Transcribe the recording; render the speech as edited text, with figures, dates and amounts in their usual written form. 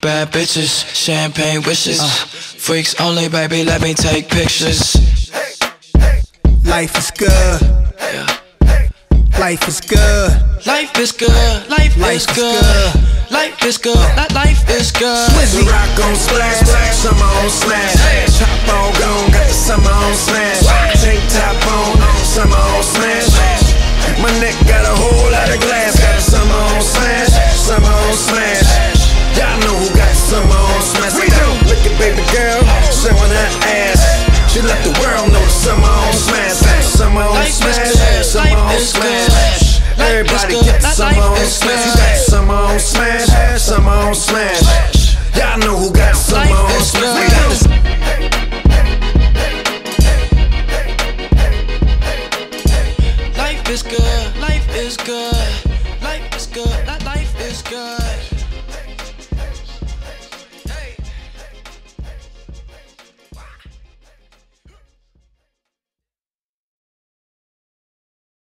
Bad bitches, champagne wishes. Freaks only, baby, let me take pictures. Life is good. Yeah. Life is good. Life is good. Life is good. Life is good. Life is good. The rock gon' splash,